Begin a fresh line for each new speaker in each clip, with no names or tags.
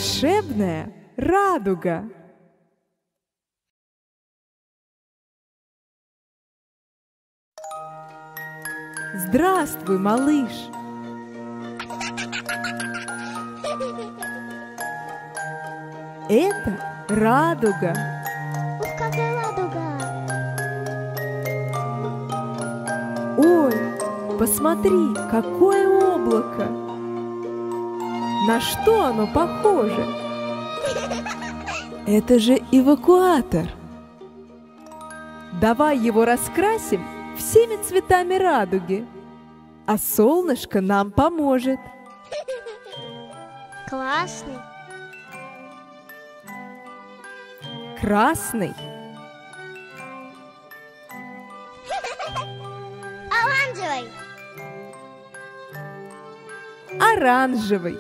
Волшебная радуга. Здравствуй, малыш! Это радуга.
Ух, какая радуга!
Ой, посмотри, какое облако! На что оно похоже? Это же эвакуатор. Давай его раскрасим всеми цветами радуги, а солнышко нам поможет.
Классный.
Красный,
Оранжевый.
оранжевый,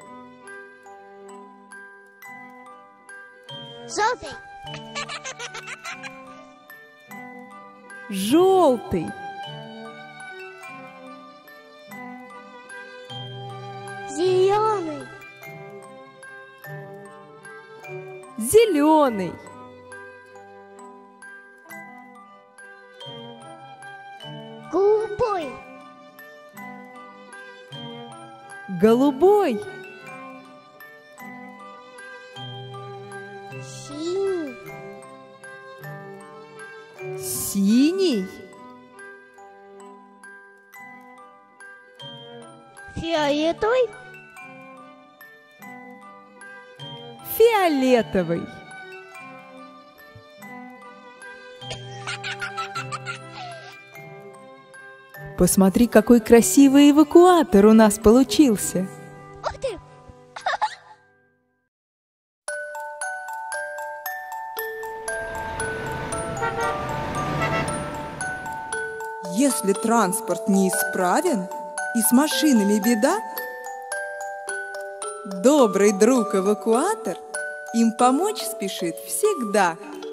Желтый.
желтый,
Зеленый.
зеленый,
Голубой.
голубой,
Синий.
синий,
Фиолетовый.
фиолетовый. Посмотри, какой красивый эвакуатор у нас получился.
Ух ты!
Если транспорт неисправен и с машинами беда, добрый друг-эвакуатор им помочь спешит всегда.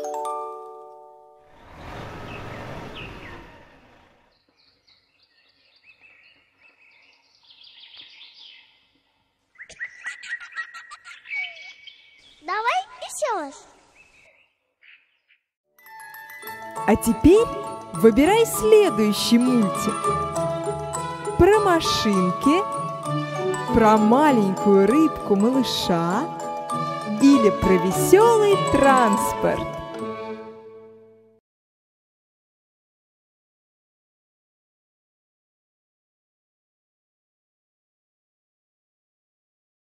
Давай еще раз.
А теперь выбирай следующий мультик. Про машинки, про маленькую рыбку-малыша или про веселый транспорт.